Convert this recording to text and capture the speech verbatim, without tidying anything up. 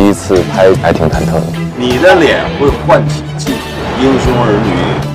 一次拍还挺忐忑的。 你的脸会唤起记忆，英雄儿女